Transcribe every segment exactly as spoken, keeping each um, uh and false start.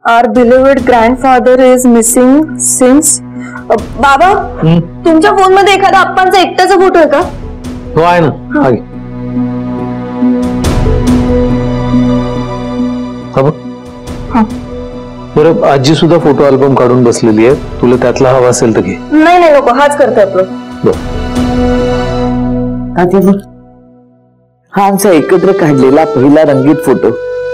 our beloved grandfather is missing since. बाबा तुमच्या phone मध्ये एखादा आप्पांचा एकट्याचा फोटो आहे का? हो आहे ना. आहे. हा बरं आजी सुद्धा फोटो अल्बम काढून बसलेली आहे. तुला त्यातला हवा असेल तर घे. नाही नाही नको, हाच करतोय आपलं. हा आमचा एकत्र काढलेला पहिला रंगीत फोटो.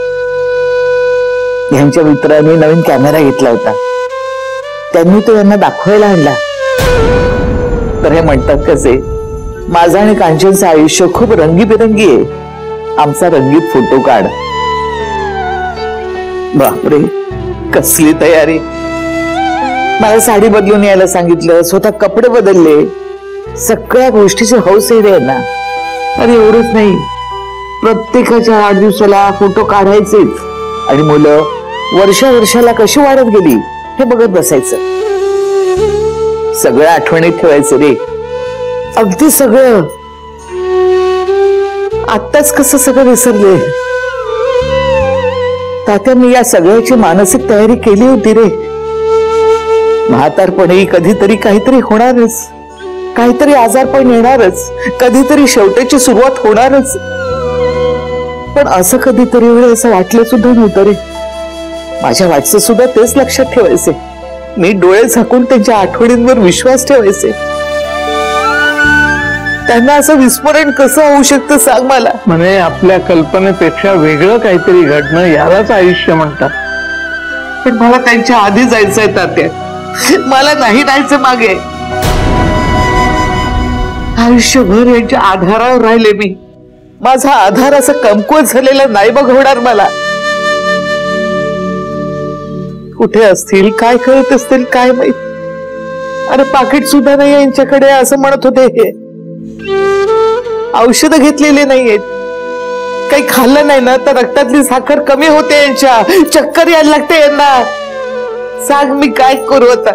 यांच्या मित्रांनी नवीन कॅमेरा घेतला होता. त्यांनी तो यांना दाखवायला आणला. तर हे म्हणतात कसे, माझा आणि कांचनचं आयुष्य खूप रंगीबेरंगी आहे. आमचा रंगीत फोटो काढ. बापरे कसली तयारी. मला साडी बदलून यायला सांगितलं, स्वतः कपडे बदलले, सगळ्या गोष्टीची हौस आहे ना. अरे एवढंच नाही, प्रत्येकाच्या वाढदिवसाला फोटो काढायचेच. आणि मुलं वर्षा वर्षाला कशी वाढत गेली हे बघत बसायचं. सगळं आठवणीत ठेवायचं रे, अगदी सगळं. आत्ताच कसं सगळं विसरले. तात्या मी या सगळ्याची मानसिक तयारी केली होती रे. म्हातारपणी कधीतरी काहीतरी होणारच, काहीतरी आजारपण येणारच, कधीतरी शेवटाची सुरुवात होणारच. पण असं कधीतरी वेळ असं वाटलं सुद्धा नव्हतं रे. माझ्या वाटचं सुद्धा तेच लक्षात ठेवायचे. मी डोळे झाकून त्यांच्या आठवणींवर विश्वास ठेवायचे. त्यांना असं विस्मरण कसं होऊ शकतं सांग मला. म्हणे आपल्या कल्पनेपेक्षा वेगळं काहीतरी घडणं यालाच आयुष्य म्हणतात. पण मला त्यांच्या आधी जायचंय तात्या. मला नाही जायचं मागे. आयुष्यभर यांच्या आधारावर राहिले मी. माझा आधार असं कमकुवत झालेला नाही बघ होणार मला. कुठे असतील, काय करत असतील काय माहित. अरे पाकिट सुद्धा नाही यांच्याकडे असं म्हणत होते. हे औषध घेतलेले नाहीयेत. काही खाल्लं नाही ना तर रक्तातली साखर कमी होते यांच्या. चक्कर यायला लागते यांना. सांग मी काय करू आता.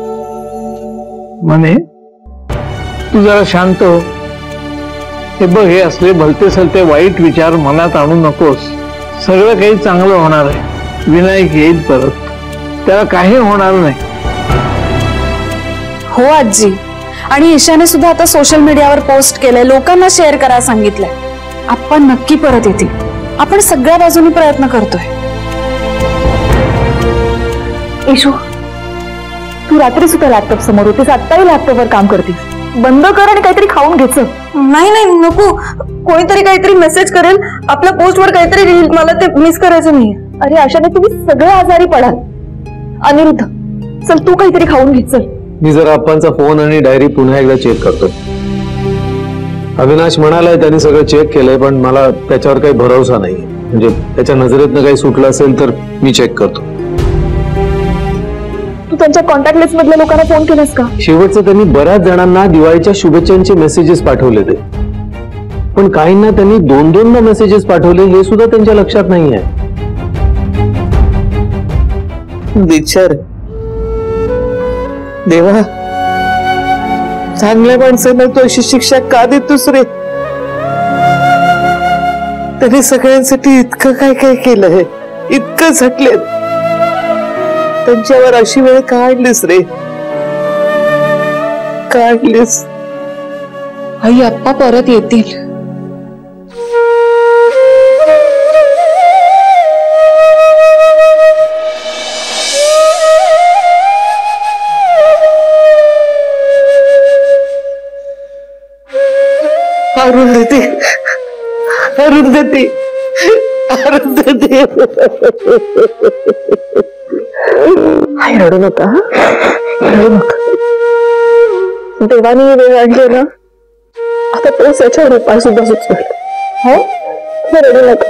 म्हणे तू जरा शांत हो. हे बघ, हे असले भलते सलते वाईट विचार मनात आणू नकोस. सगळं काही चांगलं होणार आहे. विनायक येईल परत, त्याला काही होणार नाही. हो आजी, आणि ईशाने सुद्धा आता सोशल मीडियावर पोस्ट केलंय, लोकांना शेअर करायला सांगितलंय. आपण नक्की परत येतील. आपण सगळ्या बाजूने प्रयत्न करतोय. ईशू तू रात्री सुद्धा लॅपटॉप समोर होतीस, आत्ताही लॅपटॉपवर काम करतीस. बंद कर आणि काहीतरी खाऊन घ्यायचं. नाही नाही नको, कोणीतरी काहीतरी मेसेज करेल, आपल्या पोस्टवर काहीतरी रील, मला ते मिस करायचं नाही. अरे अशाने तुम्ही सगळे आजारी पडाल. अनिरुद्ध चल तू काहीतरी खाऊन घे. चल मी जरा आप्पांचा फोन आणि डायरी पुन्हा एकदा चेक करतो. अविनाश म्हणालाय त्यांनी सगळं चेक केलंय, पण मला त्याच्यावर काही भरोसा नाही. म्हणजे त्याच्या नजरेतनं काही सुटलं असेल तर मी चेक करतो. तू त्यांच्या कॉन्टॅक्ट लिस्ट मधल्या लोकांना फोन केलास का? शेवटचं त्यांनी बऱ्याच जणांना दिवाळीच्या शुभेच्छांचे मेसेजेस पाठवले ते, पण काहींना त्यांनी दोन दोन मेसेजेस पाठवले हे सुद्धा त्यांच्या लक्षात नाही आहे. विचार देवा, चांगल्या माणसांना तू अशी शिक्षा का देतोस रे? त्यांनी सगळ्यांसाठी इतकं काय काय केलंय, इतकं झटलेत. त्यांच्यावर अशी वेळ का आणलीस रे? का आणलीस? आई आप्पा परत येतील. अरुंधती, अरुंधती, अरुंधती. आई रडू नका, रडू नका. देवानी वेळ आणली ना, आता प्लस याच्यावर उपाय सुद्धा सुचवेल. हो रडू नका,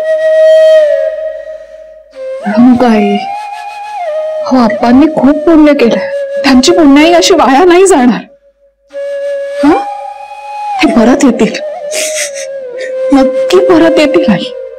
रडू नका आई. हो आप्पांनी खूप पुण्य केलंय. त्यांची पुण्याई अशी वाया नाही जाणार. हा हे परत येतील, नक्की परत येतील आई.